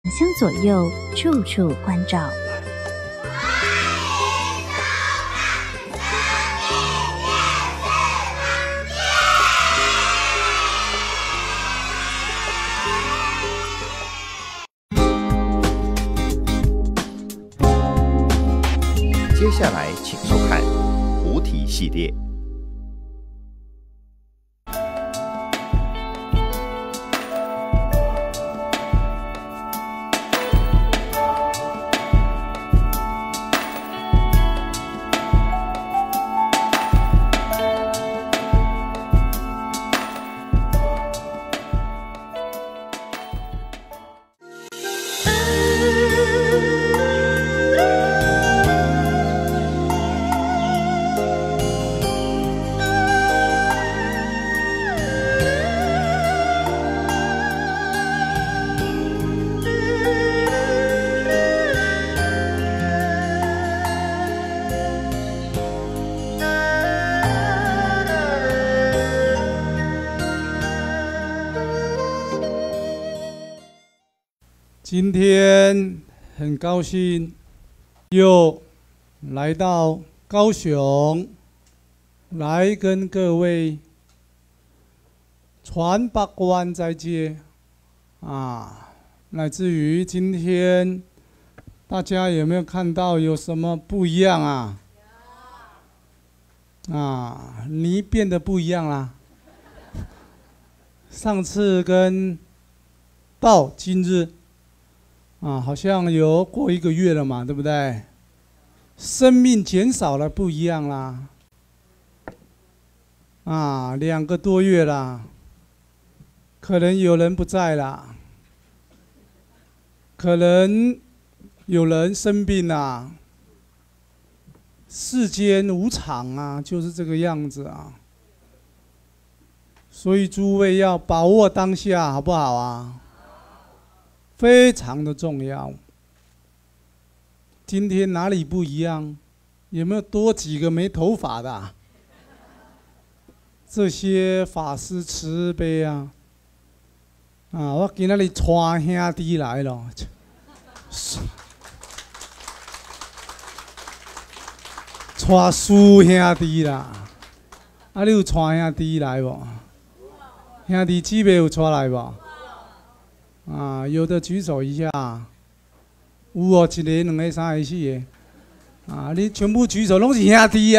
向左右，处处关照。 接下来，请收看菩提系列。 今天很高兴又来到高雄，来跟各位传八关斋戒乃至于今天大家有没有看到有什么不一样你变得不一样啦。上次跟到今日好像有过1个月了嘛，对不对？生命减少了，不一样啦。2个多月啦，可能有人不在啦，可能有人生病啦。世间无常就是这个样子所以诸位要把握当下，好不好非常的重要。今天哪里不一样？有没有多几个没头发的这些法师慈悲我今天带兄弟来了，带师兄弟啦。你有带兄弟来无？兄弟姊妹有带来无？有的举手一下，有1个、2个、3个、4个，你全部举手，拢是兄弟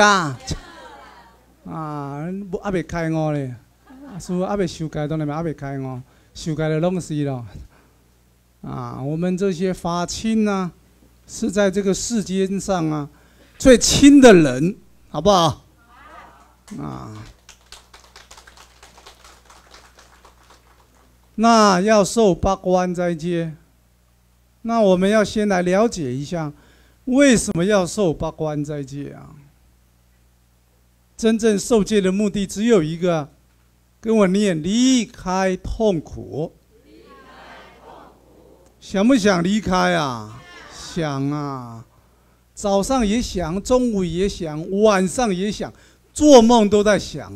还未开悟咧，师父还未受戒，当然还未开悟，受戒的拢是咯。我们这些法亲是在这个世间上最亲的人，好不好？那要受八关斋戒，那我们要先来了解一下，为什么要受八关斋戒真正受戒的目的只有一个，跟我念：离开痛苦。想不想离开想早上也想，中午也想，晚上也想，做梦都在想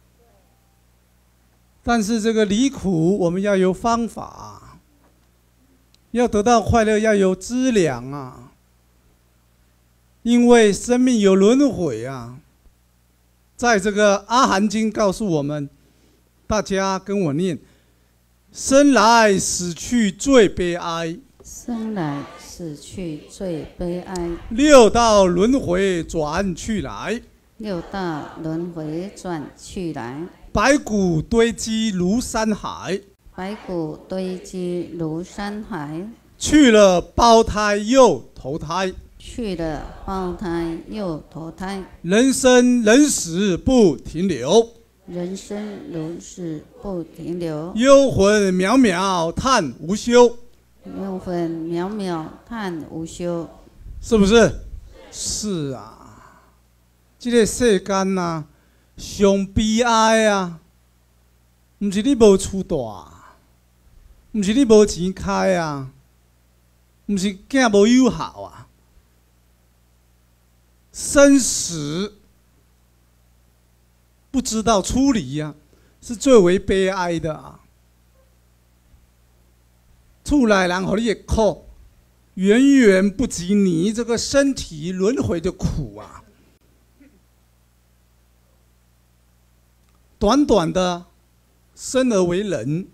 但是这个离苦，我们要有方法要得到快乐，要有资粮因为生命有轮回在这个《阿含经》告诉我们，大家跟我念：生来死去最悲哀， 生来死去最悲哀。 六道轮回转去来， 六道轮回转去来。 白骨堆积如山海， 白骨堆积如山海。 去了胞胎又投胎， 去了胞胎又投胎。 人生人死不停留， 人生如是不停留。 幽魂渺渺叹无休， 幽魂渺渺叹无休。 是不是？是这个世间上悲哀不是你无厝住，不是你无钱开不是囝无友好生死不知道处理是最为悲哀的出来人和你的苦，远远不及你这个身体轮回的苦啊！短短的生而为人，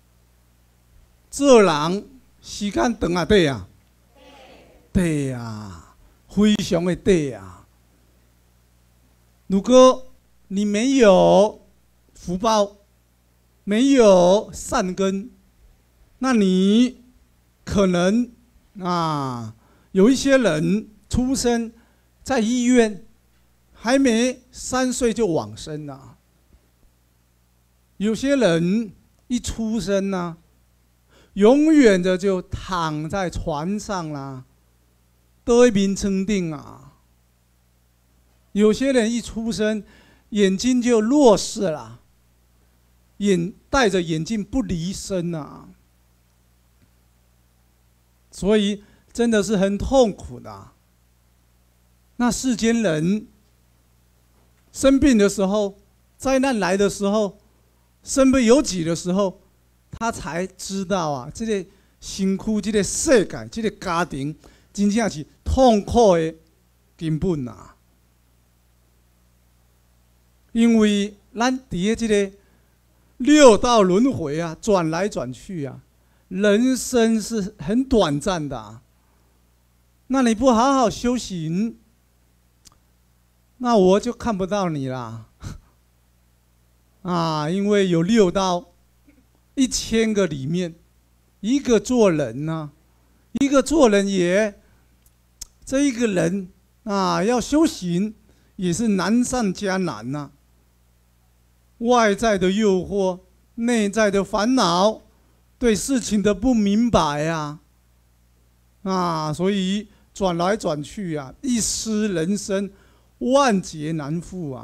这人时间长啊短啊，短啊，非常的短啊！如果你没有福报，没有善根，那你可能有一些人出生在医院，还没3岁就往生了。有些人一出生永远的就躺在床上啦，得眠称定啊。有些人一出生，眼睛就弱视了，戴着眼镜不离身啊。所以真的是很痛苦的。那世间人生病的时候，灾难来的时候，身不由己的时候，他才知道这个辛苦，这个世界，这个家庭，真正是痛苦的根本啊。因为咱伫这个6道轮回转来转去人生是很短暂的那你不好好修行，那我就看不到你啦。因为有6道，1000个里面，一个做人一个做人这一个人要修行也是难上加难外在的诱惑，内在的烦恼，对事情的不明白所以转来转去一失人生，万劫难复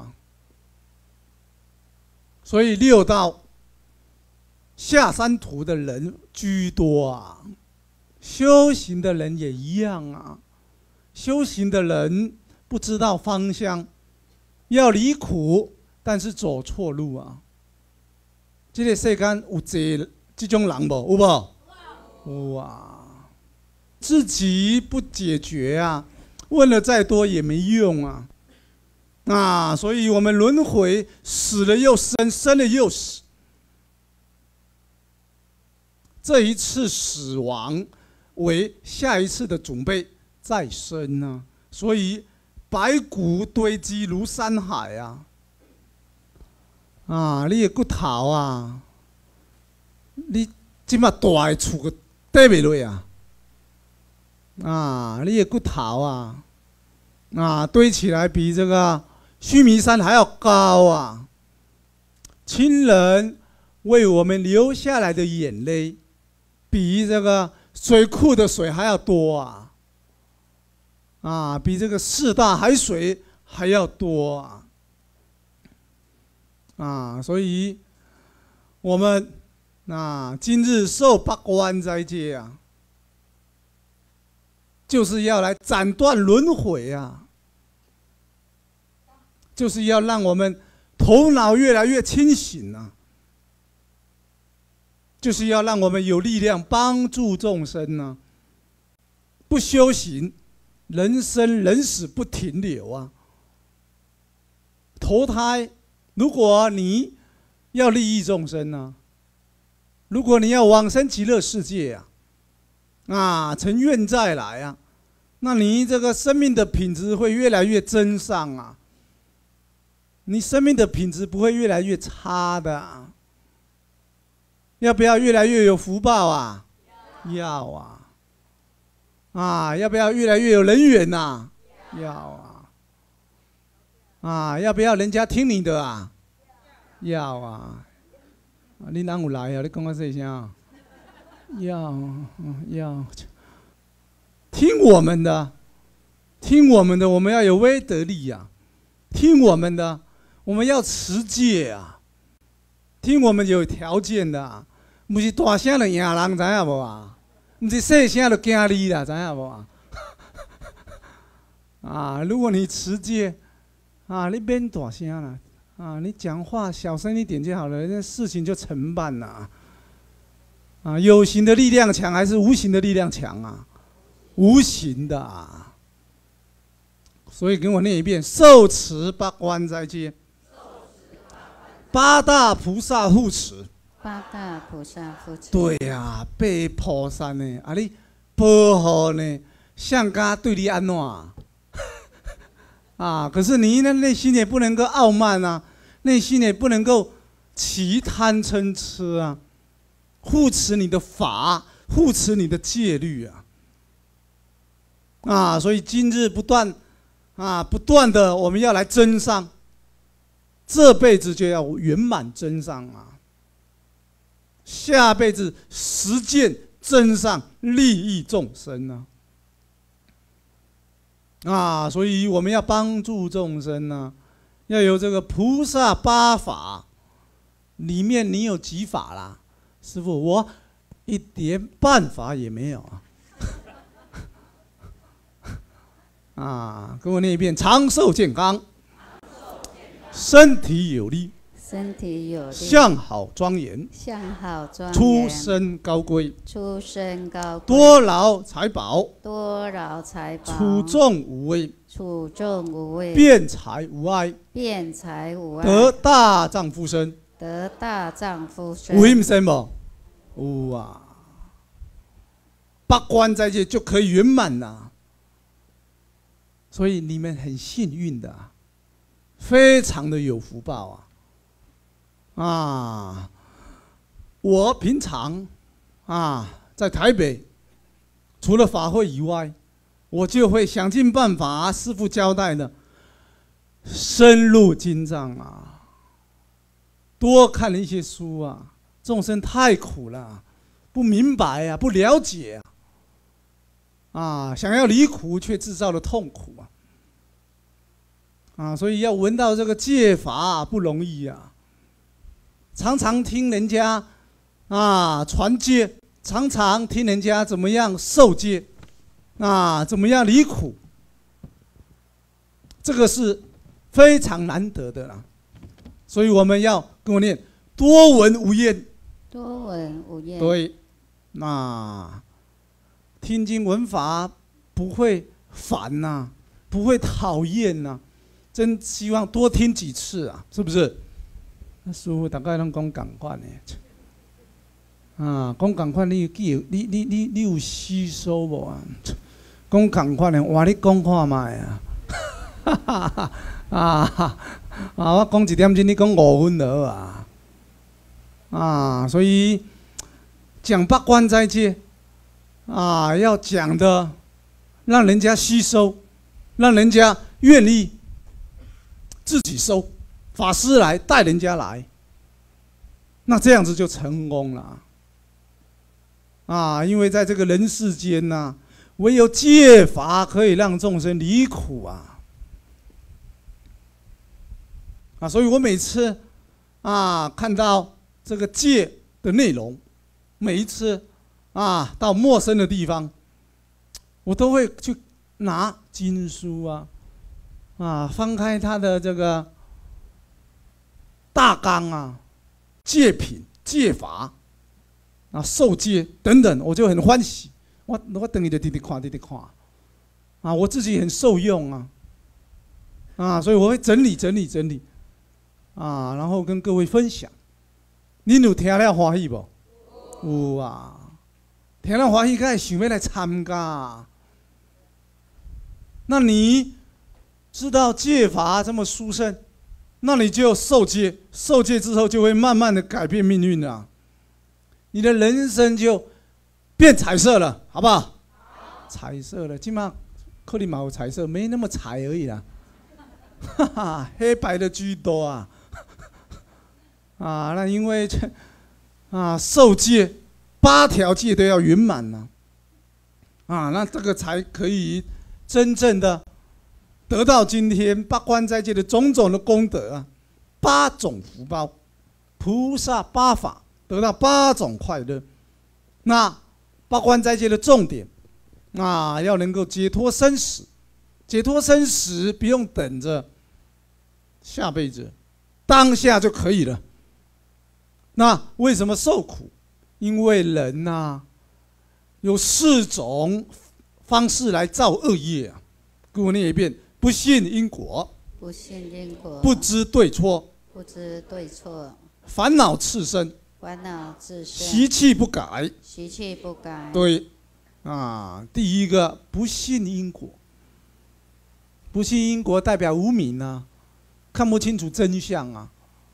所以6道下山途的人居多修行的人也一样修行的人不知道方向，要离苦，但是走错路这个世间有这种人无？有无？有自己不解决问了再多也没用所以我们轮回，死了又生，生了又死。这一次死亡为下一次的准备再生所以白骨堆积如山海你的骨头你这么大的厝堆不落你的骨头堆起来比这个须弥山还要高亲人为我们流下来的眼泪，比这个水库的水还要多比这个4大海水还要多所以我们今日受8关斋戒就是要来斩断轮回就是要让我们头脑越来越清醒就是要让我们有力量帮助众生不修行，人生人死不停留投胎，如果你要利益众生如果你要往生极乐世界成愿再来那你这个生命的品质会越来越增上你生命的品质不会越来越差的要不要越来越有福报要要不要越来越有人缘要要不要人家听你的要你哪有来你讲我细声要听我们的，听我们的，我们要有威德力听我们的，我们要持戒听我们有条件的不是大声就赢人，知影无不是细声就惊你啦，知影无如果你持戒你免大声啦你讲话小声一点就好了，那事情就成办了啊，有形的力量强还是无形的力量强啊？无形的啊。所以跟我念一遍：受持八关斋戒，八大菩萨护持。 八大菩萨护持。 对呀，被菩萨呢，啊你保护呢，上家对你安怎啊？可是你呢，内心也不能够傲慢啊，内心也不能够起贪嗔痴啊。护持你的法，护持你的戒律啊！所以今日不断的，我们要来增上，这辈子就要圆满增上啊！下辈子实践增上，利益众生啊！所以我们要帮助众生要有这个菩萨八法，里面你有几法啦？师父，我一点办法也没有啊！跟我念一遍：长寿健康，身体有力， 身体有力， 相好庄严， 相好庄严， 出身高贵， 出身高贵， 多劳财宝， 多劳财宝， 处众无畏， 处众无畏， 辩才无碍， 辩才无碍， 得大丈夫身。 得大丈夫身。 有힘센无？有啊，八关斋戒就可以圆满啦。所以你们很幸运的非常的有福报我平常在台北，除了法会以外，我就会想尽办法师父交代的，深入经藏多看了一些书众生太苦了，不明白不了解想要离苦却制造了痛苦所以要闻到这个戒法不容易常常听人家传戒，常常听人家怎么样受戒怎么样离苦，这个是非常难得的啦。所以我们要跟我念多闻无厌， 多闻无厌。 对，那听经闻法不会烦不会讨厌真希望多听几次是不是？那师父大概拢讲同款的，讲同款，你有吸收无讲同款的，换你讲看卖我讲1点钟，你讲5分就好所以讲八关斋戒要讲的让人家吸收，让人家愿意自己收，法师来带人家来，那这样子就成功了因为在这个人世间唯有戒法可以让众生离苦所以我每次看到这个戒的内容，每一次到陌生的地方，我都会去拿经书翻开他的这个大纲戒品、戒法受戒等等，我就很欢喜。我等于就直看，我自己很受用所以我会整理。然后跟各位分享，恁有听了欢喜不？有听了欢喜，才会想要来参加那你知道戒法这么殊胜，那你就受戒，受戒之后就会慢慢的改变命运你的人生就变彩色了，好不好？彩色了，今嘛可能有彩色，没那么彩而已啦。黑白的居多那因为受戒8条戒都要圆满那这个才可以真正的得到今天八关斋戒的种种的功德8种福报，菩萨8法得到8种快乐。那八关斋戒的重点要能够解脱生死，解脱生死不用等着下辈子，当下就可以了。那为什么受苦？ 因为人呐、有4种方式来造恶业啊。给我念一遍：不信因果， 不信因果， 不知对错， 不知对错， 烦恼炽盛， 烦恼自身， 习气不改。 习气不改。 对，啊，第一个不信因果，不信因果代表无明啊，看不清楚真相啊，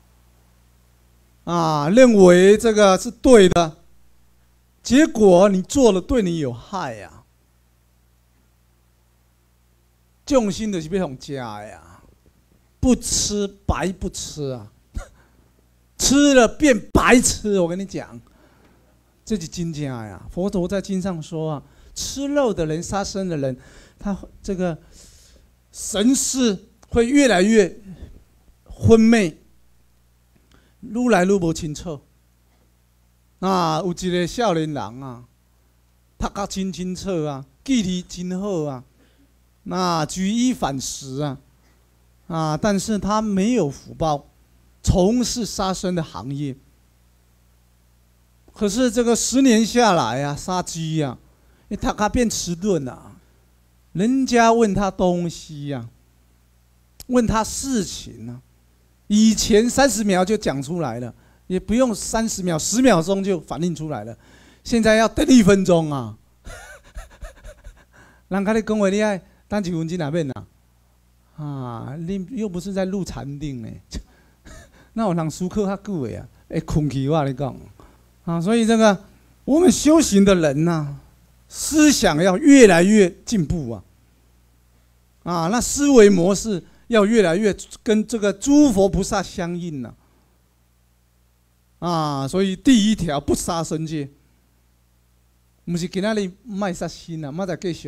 认为这个是对的，结果你做了对你有害呀、众生就是要用吃的呀，不吃白不吃啊，吃了变白吃。我跟你讲，这是真正呀。佛陀在经上说啊，吃肉的人、杀生的人，他这个神识会越来越昏昧，愈来愈无清楚。有一个少年人啊，读甲真清楚啊，记忆真好啊，举一反十但是他没有福报，从事杀生的行业。可是这个10年下来啊，杀鸡啊，他变迟钝了。人家问他东西问他事情以前30秒就讲出来了，也不用30秒，10秒钟就反应出来了。现在要等1分钟啊！人家你讲话你爱等1分钟哪边你又不是在录禅定呢，那有人思考较久的会困去我跟你讲所以这个我们修行的人思想要越来越进步那思维模式要越来越跟这个诸佛菩萨相应所以第一条不杀生戒，不是今仔日卖杀生莫再继续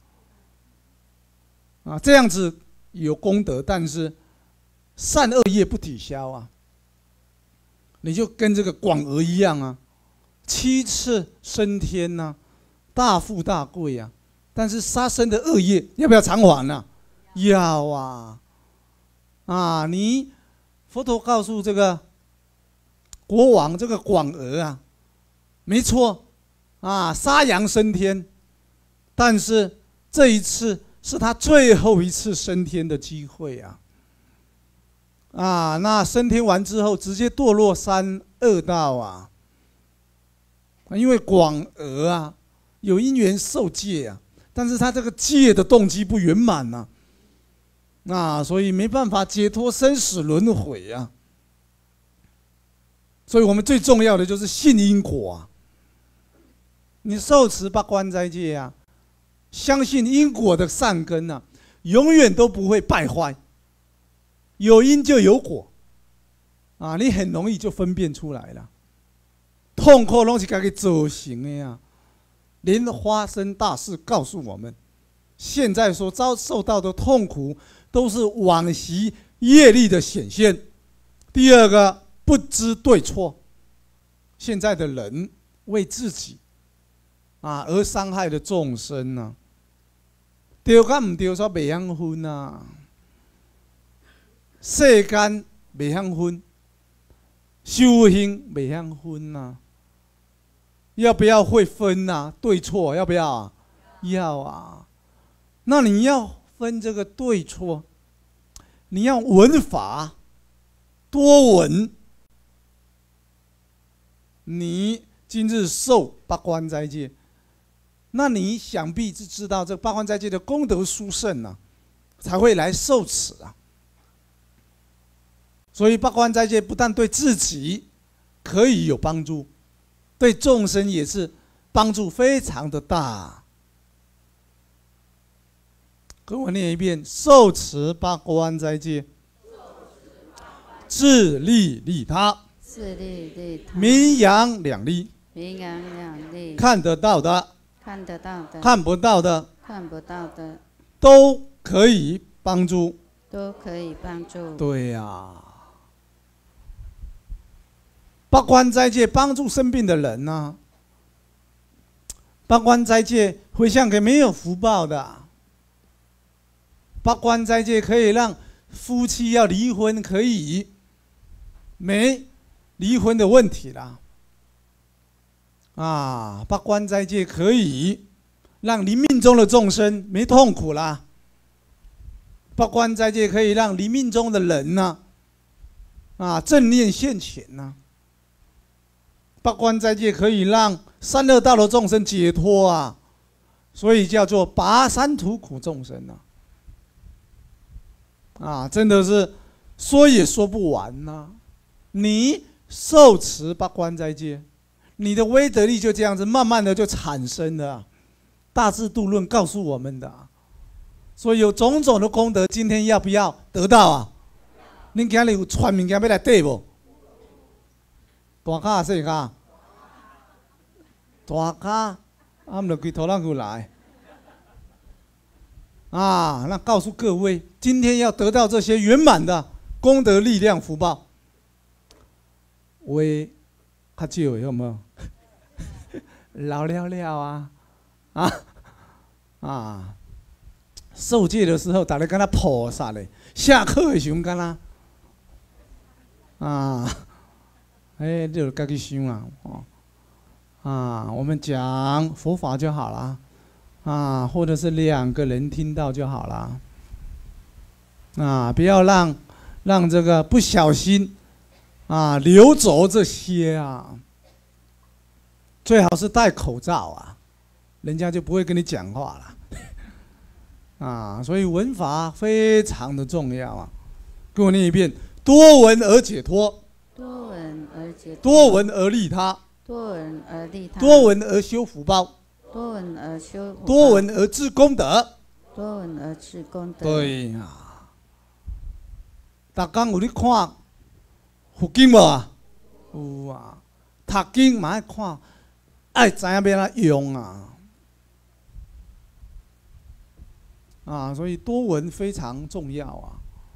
这样子有功德，但是善恶业不抵消你就跟这个广儿一样7次升天大富大贵但是杀生的恶业要不要偿还要你佛陀告诉这个国王这个广儿没错杀羊升天，但是这一次是他最后一次升天的机会那升天完之后直接堕落3恶道因为广儿有因缘受戒但是他这个戒的动机不圆满所以没办法解脱生死轮回所以我们最重要的就是信因果你受持八关斋戒相信因果的善根永远都不会败坏，有因就有果你很容易就分辨出来了。痛苦都是自己造成的莲花生大士告诉我们，现在所遭受到的痛苦都是往昔业力的显现。第二个，不知对错，现在的人为自己而伤害了众生对甲唔对，说袂晓分世间袂晓分，修行袂晓分要不要会分对错要不要要那你要分这个对错，你要闻法多闻。你今日受八关斋戒，那你想必是知道这八关斋戒的功德殊胜才会来受持所以八关斋戒不但对自己可以有帮助，对众生也是帮助非常的大。跟我念一遍：受持八关斋戒，自利利他， 自利利他， 名扬两利， 名扬两利， 看得到的， 看得到的， 看不到的， 看不到的， 都可以帮助。 都可以帮助。 对八关斋戒帮助生病的人八关斋戒回向给没有福报的。八关斋戒可以让夫妻要离婚可以没离婚的问题啦。 八关斋戒可以让临命中的众生没痛苦啦。八关斋戒可以让临命中的人呢，正念现前呐。八关斋戒可以让三恶道的众生解脱啊，所以叫做拔三途苦众生真的是说也说不完呐。你受持八关斋戒，你的威德力就这样子慢慢的就产生了。大智度论告诉我们的，所以有种种的功德，今天要不要得到啊？恁今日有串物件要来缀无？大卡还是小卡？大卡，毋就规头人去来。那告诉各位，今天要得到这些圆满的功德、力量、福报，为较少有没有？老了了受戒的时候，大家跟他菩萨嘞；下课的时候，跟他你就自己想我们讲佛法就好了或者是2个人听到就好了不要让这个不小心流走这些最好是戴口罩人家就不会跟你讲话了所以闻法非常的重要跟我念一遍：多闻而解脱， 多闻而解脱， 多闻而利他， 多闻而利他， 多闻而修福报， 多闻而修福报， 多闻而致功德， 多闻而致功德。 对逐天有咧看佛经无有读经嘛爱看，爱知影要怎用所以多闻非常重要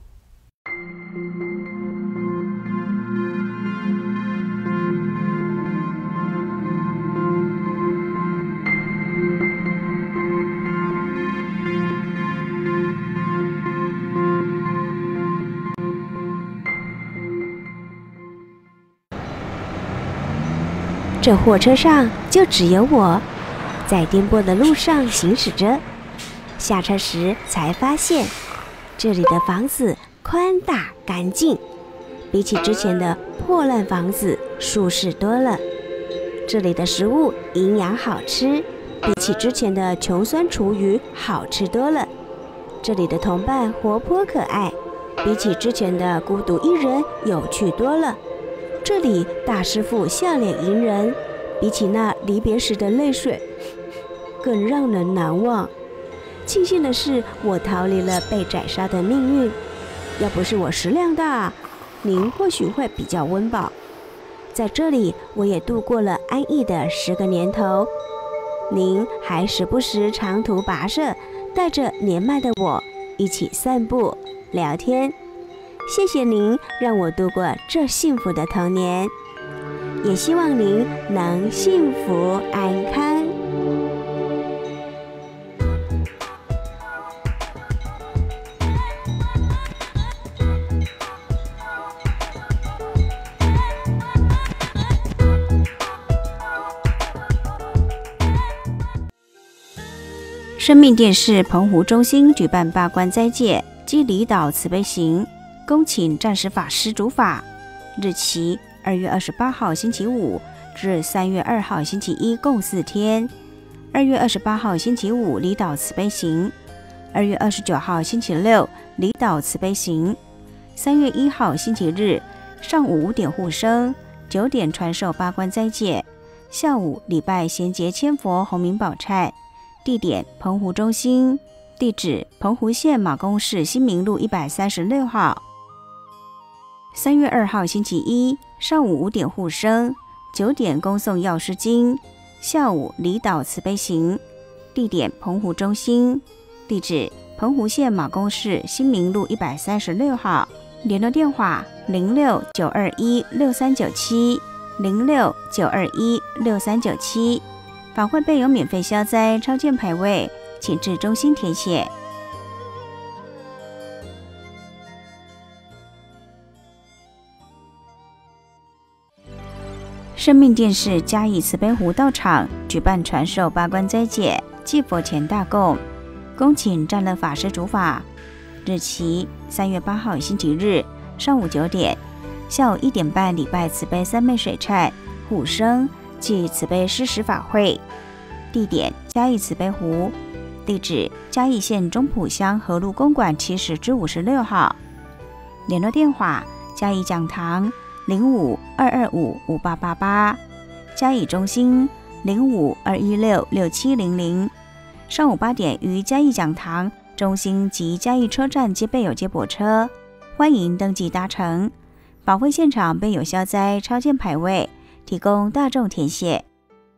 这货车上就只有我，在颠簸的路上行驶着。下车时才发现，这里的房子宽大干净，比起之前的破烂房子舒适多了。这里的食物营养好吃，比起之前的穷酸厨余好吃多了。这里的同伴活泼可爱，比起之前的孤独一人有趣多了。这里大师父笑脸迎人，比起那离别时的泪水更让人难忘。庆幸的是，我逃离了被宰杀的命运。要不是我食量大，您或许会比较温饱。在这里，我也度过了安逸的10个年头。您还时不时长途跋涉，带着年迈的我一起散步聊天。谢谢您让我度过这幸福的童年，也希望您能幸福安康。生命电视澎湖中心举办8关斋戒暨离岛慈悲行，恭请战时法师主法，日期2月28号星期五至3月2号星期一，共4天。2月28号星期五离岛慈悲行，2月29号星期六离岛慈悲行，3月1号星期日上午5点护生，9点传授8关斋戒，下午礼拜衔接千佛洪名宝忏。地点澎湖中心，地址澎湖县马公市新明路136号。3月2号星期一上午5点护生，9点恭诵药师经，下午离岛慈悲行。地点澎湖中心，地址澎湖县马公市新明路136号。联络电话06-921-6397 06-921-6397。法会备有免费消灾超荐牌位，请至中心填写。 生命电视嘉义慈悲湖道场举办传授八关斋戒、祭佛前大供，恭请占乐法师主法。日期3月8号星期日上午9点，下午1点半礼拜慈悲三昧水忏护生暨慈悲施食法会。地点嘉义慈悲湖，地址嘉义县中埔乡河路公馆70-56号。联络电话嘉义讲堂05-225-5888，嘉义中心05-216-6700。上午8点于嘉义讲堂中心及嘉义车站皆备有接驳车，欢迎登记搭乘。法会现场备有消灾超荐牌位，提供大众填写。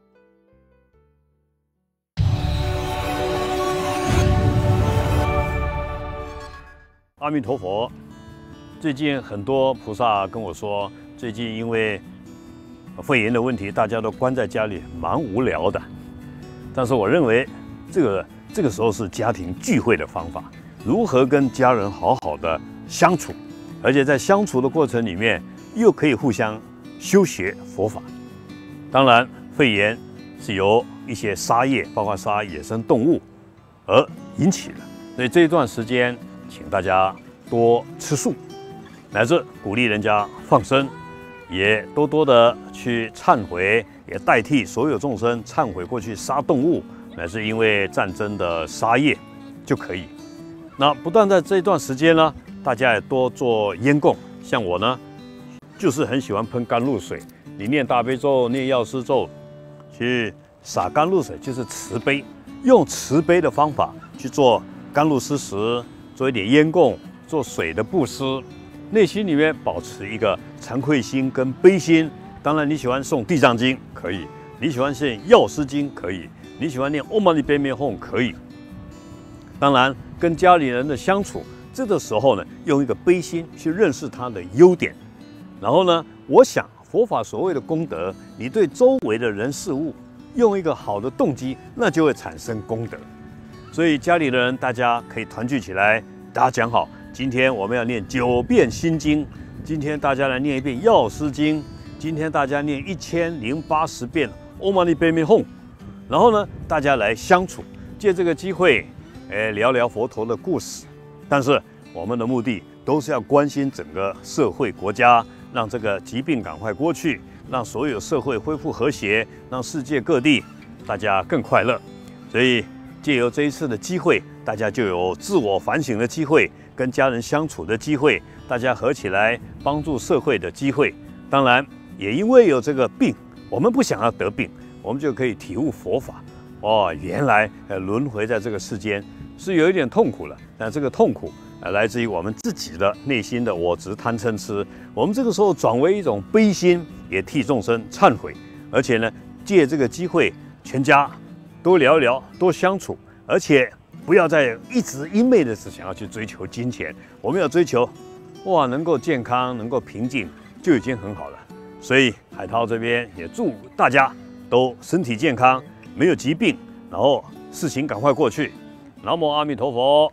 阿弥陀佛。最近很多菩萨跟我说，最近因为肺炎的问题，大家都关在家里，蛮无聊的。但是我认为，这个时候是家庭聚会的方法，如何跟家人好好的相处，而且在相处的过程里面，又可以互相修学佛法。当然，肺炎是由一些杀业，包括杀野生动物而引起的，所以这一段时间，请大家多吃素。乃至鼓励人家放生，也多多的去忏悔，也代替所有众生忏悔过去杀动物，乃是因为战争的杀业就可以。那不但在这段时间呢，大家也多做烟供。像我呢，就是很喜欢喷甘露水，你念大悲咒、念药师咒，去洒甘露水，就是慈悲，用慈悲的方法去做甘露施食，做一点烟供，做水的布施。内心里面保持一个惭愧心跟悲心。当然，你喜欢诵地藏经可以，你喜欢念药师经可以，你喜欢念唵嘛呢叭咪吽可以。当然，跟家里人的相处，这个时候呢，用一个悲心去认识他的优点。然后呢，我想佛法所谓的功德，你对周围的人事物用一个好的动机，那就会产生功德。所以家里的人大家可以团聚起来，大家讲好。今天我们要念9遍心经，今天大家来念1遍药师经，今天大家念1080遍唵嘛呢叭咪吽，然后呢，大家来相处，借这个机会，聊聊佛陀的故事。但是我们的目的都是要关心整个社会国家，让这个疾病赶快过去，让所有社会恢复和谐，让世界各地大家更快乐。所以借由这一次的机会，大家就有自我反省的机会，跟家人相处的机会，大家合起来帮助社会的机会。当然，也因为有这个病，我们不想要得病，我们就可以体悟佛法。哦，原来轮回在这个世间是有一点痛苦了，但这个痛苦来自于我们自己的内心的我执贪嗔痴。我们这个时候转为一种悲心，也替众生忏悔，而且呢，借这个机会，全家多聊一聊，多相处，而且不要再一直一昧的是想要去追求金钱，我们要追求，能够健康，能够平静，就已经很好了。所以海涛这边也祝大家都身体健康，没有疾病，然后事情赶快过去。南无阿弥陀佛。